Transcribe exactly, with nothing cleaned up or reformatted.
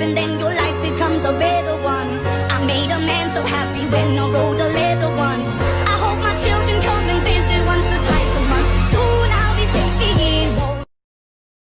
and then your life becomes a better one. I made a man so happy when I wrote a